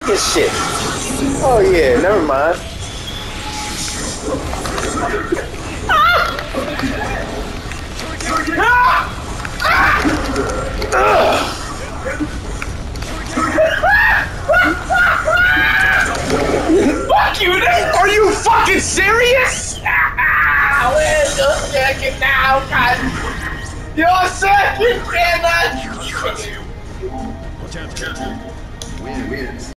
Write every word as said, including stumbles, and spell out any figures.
This shit. Oh yeah, never mind. Fuck you! This, are you fucking serious? Where's your second now, guys? Your second cannot. Win.